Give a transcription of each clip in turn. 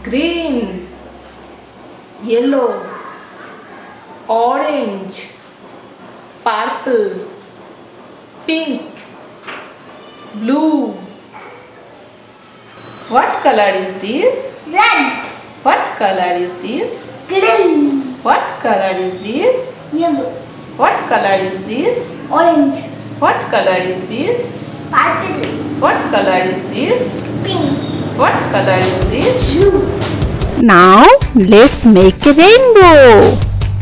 green, yellow, orange, purple, pink, blue. What color is this? Red. What color is this? Green. What color is this? Yellow. What color is this? Orange. What color is this? Purple. What color is this? Pink. What color is this? Blue. Now let's make a rainbow.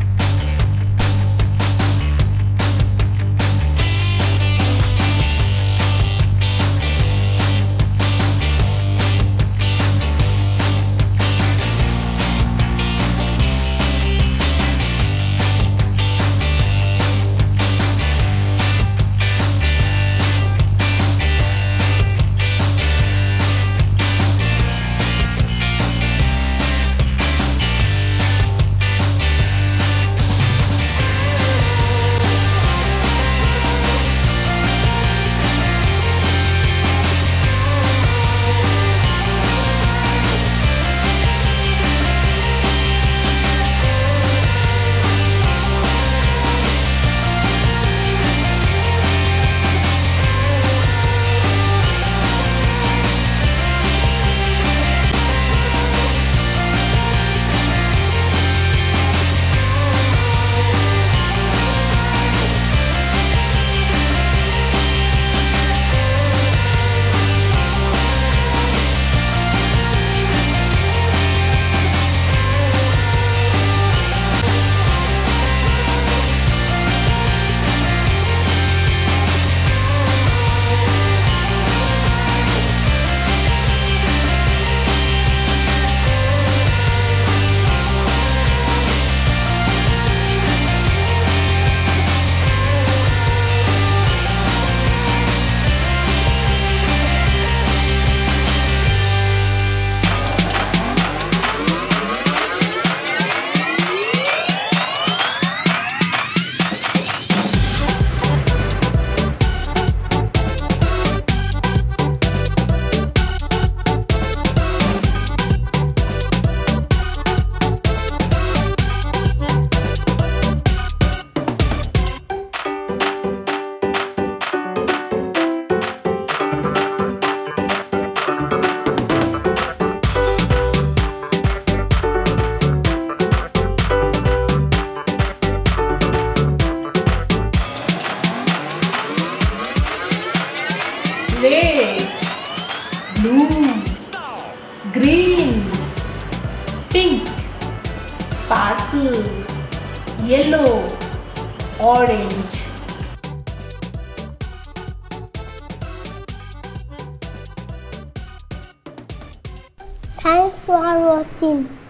Red, blue, green, pink, purple, yellow, orange. Thanks for watching.